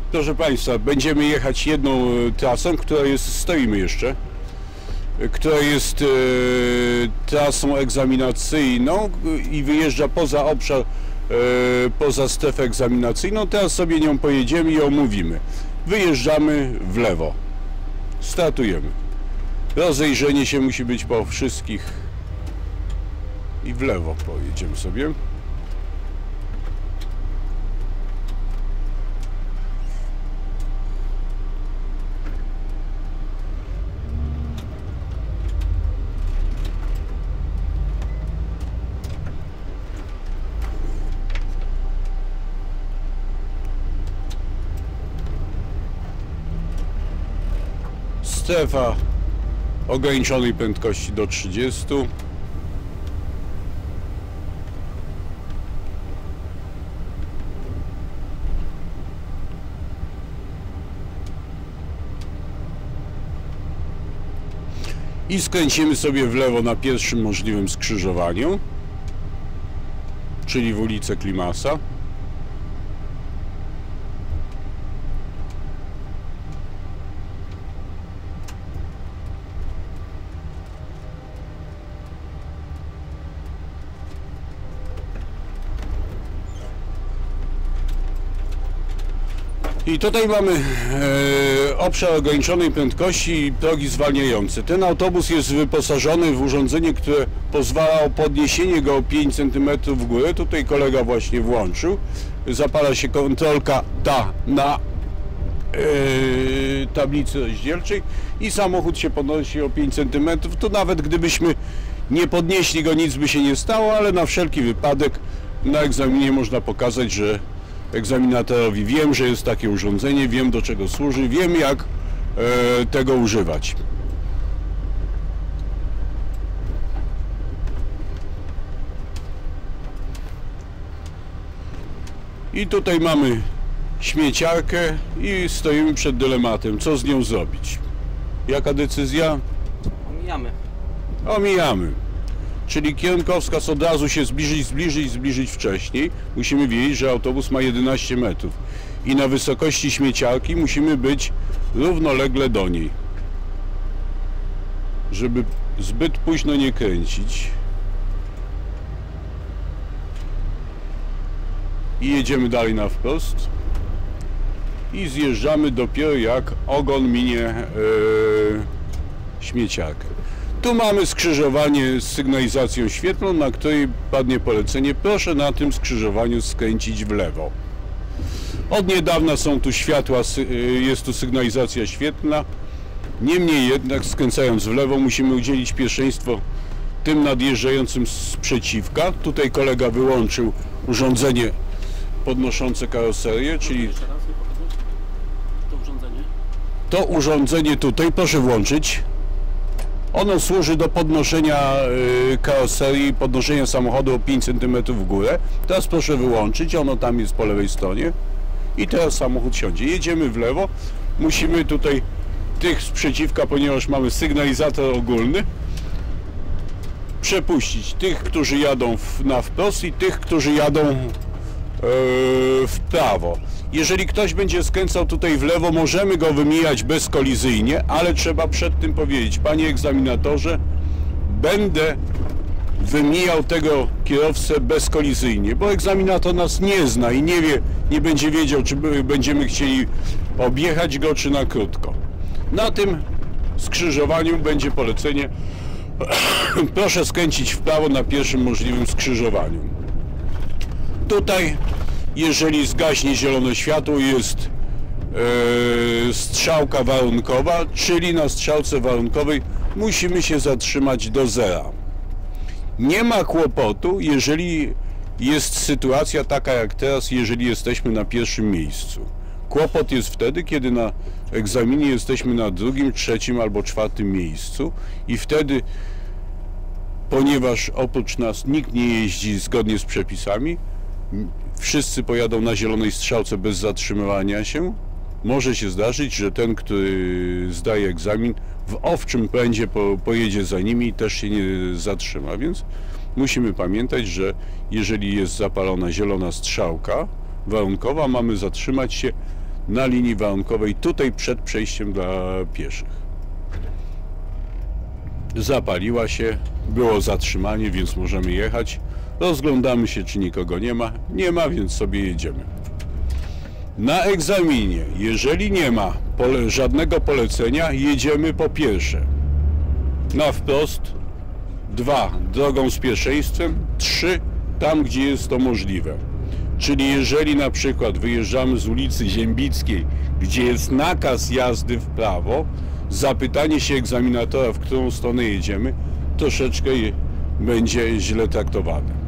Proszę Państwa, będziemy jechać jedną trasą, która jest, stoimy jeszcze, która jest trasą egzaminacyjną i wyjeżdża poza obszar, poza strefę egzaminacyjną. Teraz sobie nią pojedziemy i omówimy. Wyjeżdżamy w lewo. Startujemy. Rozejrzenie się musi być po wszystkich i w lewo pojedziemy sobie. Strefa ograniczonej prędkości do 30. I skręcimy sobie w lewo na pierwszym możliwym skrzyżowaniu, czyli w ulicę Klimasa. I tutaj mamy obszar ograniczonej prędkości i progi zwalniające. Ten autobus jest wyposażony w urządzenie, które pozwala o podniesienie go o 5 cm w górę. Tutaj kolega właśnie włączył. Zapala się kontrolka ta na tablicy rozdzielczej i samochód się podnosi o 5 cm. To nawet gdybyśmy nie podnieśli go, nic by się nie stało, ale na wszelki wypadek na egzaminie można pokazać, że egzaminatorowi wiem, że jest takie urządzenie, wiem, do czego służy, wiem, jak tego używać. I tutaj mamy śmieciarkę i stoimy przed dylematem, co z nią zrobić. Jaka decyzja? Omijamy. Omijamy. Czyli kierunkowskaz od razu się zbliżyć wcześniej. Musimy wiedzieć, że autobus ma 11 metrów. I na wysokości śmieciarki musimy być równolegle do niej. Żeby zbyt późno nie kręcić. I jedziemy dalej na wprost. I zjeżdżamy dopiero jak ogon minie śmieciarkę. Tu mamy skrzyżowanie z sygnalizacją świetlną, na której padnie polecenie: proszę na tym skrzyżowaniu skręcić w lewo. Od niedawna są tu światła, jest tu sygnalizacja świetlna. Niemniej jednak, skręcając w lewo, musimy udzielić pierwszeństwo tym nadjeżdżającym z przeciwka. Tutaj kolega wyłączył urządzenie podnoszące karoserię, czyli to urządzenie tutaj, proszę włączyć. Ono służy do podnoszenia karoserii, podnoszenia samochodu o 5 cm w górę. Teraz proszę wyłączyć, ono tam jest po lewej stronie. I teraz samochód siądzie. Jedziemy w lewo. Musimy tutaj tych sprzeciwka, ponieważ mamy sygnalizator ogólny, przepuścić tych, którzy jadą na wprost, i tych, którzy jadą w prawo. Jeżeli ktoś będzie skręcał tutaj w lewo, możemy go wymijać bezkolizyjnie, ale trzeba przed tym powiedzieć: panie egzaminatorze, będę wymijał tego kierowcę bezkolizyjnie, bo egzaminator nas nie zna i nie wie, nie będzie wiedział, czy będziemy chcieli objechać go, czy na krótko. Na tym skrzyżowaniu będzie polecenie: proszę skręcić w prawo na pierwszym możliwym skrzyżowaniu. Tutaj, jeżeli zgaśnie zielone światło, jest strzałka warunkowa, czyli na strzałce warunkowej musimy się zatrzymać do zera. Nie ma kłopotu, jeżeli jest sytuacja taka jak teraz, jeżeli jesteśmy na pierwszym miejscu. Kłopot jest wtedy, kiedy na egzaminie jesteśmy na drugim, trzecim albo czwartym miejscu i wtedy, ponieważ oprócz nas nikt nie jeździ zgodnie z przepisami, wszyscy pojadą na zielonej strzałce bez zatrzymywania się, może się zdarzyć, że ten, który zdaje egzamin, w owczym pędzie pojedzie za nimi i też się nie zatrzyma, więc musimy pamiętać, że jeżeli jest zapalona zielona strzałka warunkowa, mamy zatrzymać się na linii warunkowej, tutaj przed przejściem dla pieszych. Zapaliła się, było zatrzymanie, więc możemy jechać. Rozglądamy się, czy nikogo nie ma. Nie ma, więc sobie jedziemy. Na egzaminie, jeżeli nie ma żadnego polecenia, jedziemy po pierwsze na wprost, 2 drogą z pierwszeństwem, 3 tam, gdzie jest to możliwe. Czyli jeżeli na przykład wyjeżdżamy z ulicy Ziębickiej, gdzie jest nakaz jazdy w prawo, zapytanie się egzaminatora, w którą stronę jedziemy, troszeczkę będzie źle traktowane.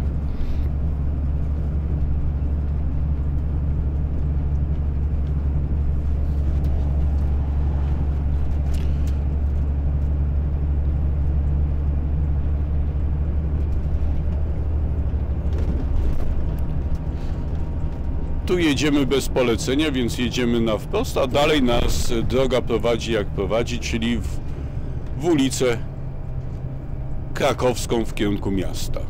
Tu jedziemy bez polecenia, więc jedziemy na wprost, a dalej nas droga prowadzi jak prowadzi, czyli w ulicę Krakowską w kierunku miasta.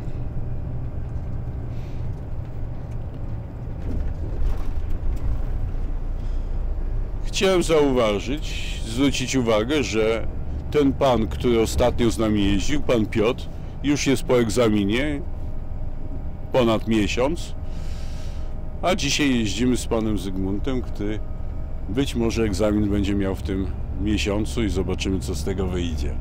Chciałem zauważyć, zwrócić uwagę, że ten pan, który ostatnio z nami jeździł, pan Piotr, już jest po egzaminie ponad miesiąc. A dzisiaj jeździmy z panem Zygmuntem, który być może egzamin będzie miał w tym miesiącu i zobaczymy, co z tego wyjdzie.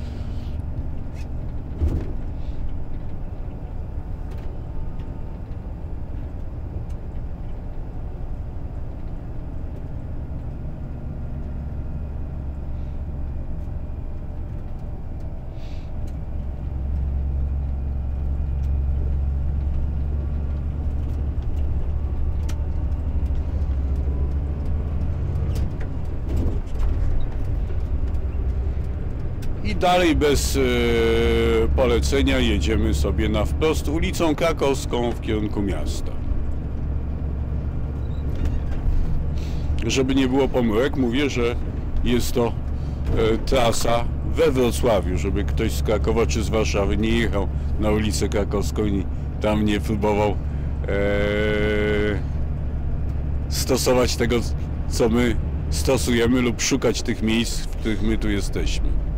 I dalej bez polecenia jedziemy sobie na wprost ulicą Krakowską w kierunku miasta. Żeby nie było pomyłek, mówię, że jest to trasa we Wrocławiu, żeby ktoś z Krakowa czy z Warszawy nie jechał na ulicę Krakowską i tam nie próbował stosować tego, co my stosujemy, lub szukać tych miejsc, w których my tu jesteśmy.